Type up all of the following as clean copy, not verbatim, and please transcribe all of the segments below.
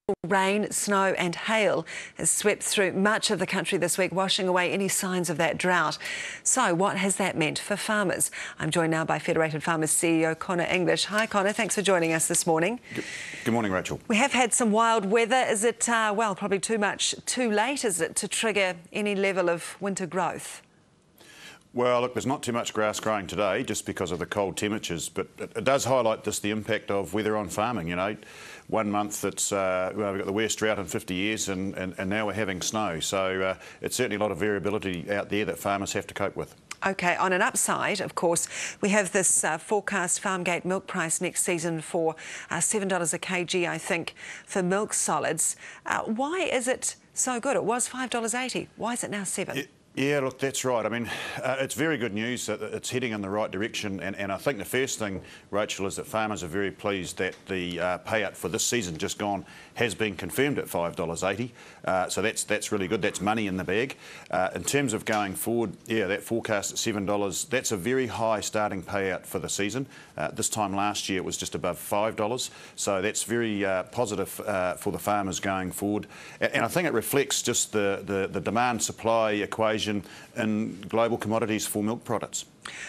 Rain, snow and hail has swept through much of the country this week, washing away any signs of that drought. So what has that meant for farmers? I'm joined now by Federated Farmers CEO Conor English. Hi Conor, thanks for joining us this morning. Good morning, Rachel. We have had some wild weather. Is it, well, probably too late, is it, to trigger any level of winter growth? Well, look, there's not too much grass growing today just because of the cold temperatures, but it does highlight the impact of weather on farming. You know, 1 month it's well, we've got the worst drought in 50 years, and now we're having snow. So it's certainly a lot of variability out there that farmers have to cope with. OK, on an upside, of course, we have this forecast Farmgate milk price next season for $7 a kg, I think, for milk solids. Why is it so good? It was $5.80. Why is it now $7? Yeah, look, that's right. I mean, it's very good news that it's heading in the right direction. And I think the first thing, Rachel, is that farmers are very pleased that the payout for this season just gone has been confirmed at $5.80. So that's really good. That's money in the bag. In terms of going forward, yeah, that forecast at $7, that's a very high starting payout for the season. This time last year it was just above $5. So that's very positive for the farmers going forward. And I think it reflects just the demand-supply equation in global commodities for milk products.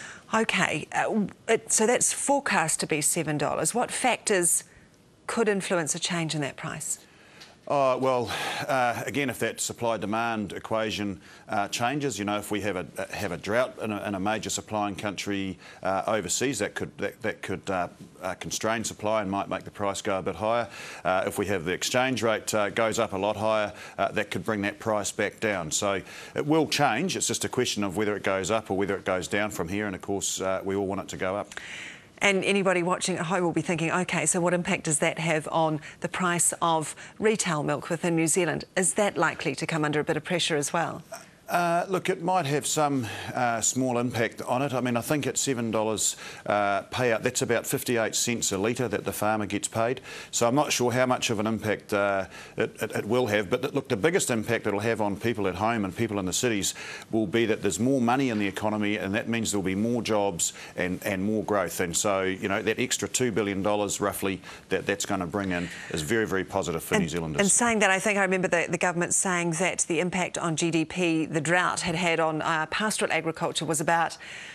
OK, so that's forecast to be $7. What factors could influence a change in that price? Well, again, if that supply-demand equation changes, you know, if we have a drought in a major supplying country overseas, that could constrain supply and might make the price go a bit higher. If we have the exchange rate goes up a lot higher, that could bring that price back down. So it will change. It's just a question of whether it goes up or whether it goes down from here. And of course, we all want it to go up. And anybody watching at home will be thinking, OK, so what impact does that have on the price of retail milk within New Zealand? Is that likely to come under a bit of pressure as well? Look, it might have some small impact on it. I mean, I think at $7 payout, that's about 58 cents a litre that the farmer gets paid. So I'm not sure how much of an impact it will have. But look, the biggest impact it'll have on people at home and people in the cities will be that there's more money in the economy, and that means there'll be more jobs and more growth. And so, you know, that extra $2 billion roughly that's going to bring in is very, very positive for New Zealanders. And saying that, I think I remember the government saying that the impact on GDP, the drought had on pastoral agriculture was about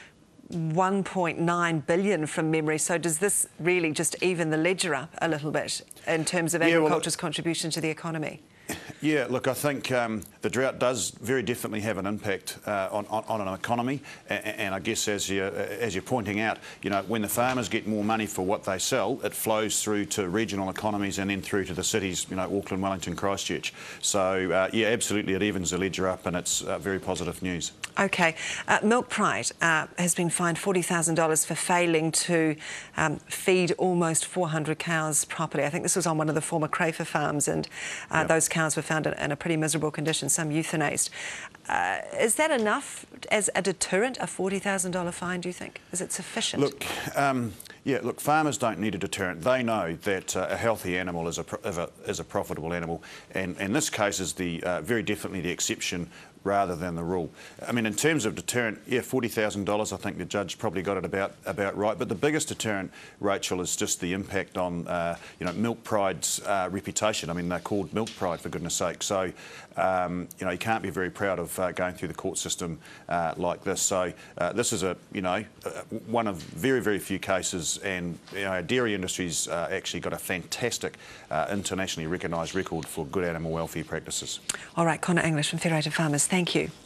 $1.9 billion from memory. So does this really just even the ledger up a little bit in terms of agriculture's contribution to the economy? Yeah, look, I think the drought does very definitely have an impact on an economy, and I guess as you're pointing out, you know, when the farmers get more money for what they sell, it flows through to regional economies and then through to the cities, you know, Auckland, Wellington, Christchurch. So yeah, absolutely, it evens the ledger up, and it's very positive news. OK, Milkpride has been fined $40,000 for failing to feed almost 400 cows properly. I think this was on one of the former Crayford farms, and those cows were found in a pretty miserable condition, some euthanized. Is that enough as a deterrent, a $40,000 fine, do you think? Is it sufficient? Look, yeah, look, farmers don't need a deterrent. They know that a healthy animal is a profitable animal, and in this case is very definitely the exception rather than the rule. I mean, in terms of deterrent, yeah, $40,000, I think the judge probably got it about right. But the biggest deterrent, Rachel, is just the impact on, you know, Milkpride's reputation. I mean, they're called Milkpride, for goodness sake. So, you know, you can't be very proud of going through the court system like this. So this is one of very, very few cases, and you know, our dairy industry's actually got a fantastic internationally recognised record for good animal welfare practices. All right, Conor English from Federated Farmers, thank you.